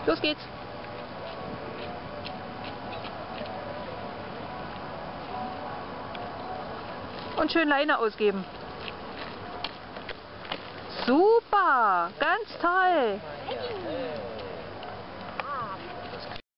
Los geht's. Und schön Leine ausgeben. Super, ganz toll.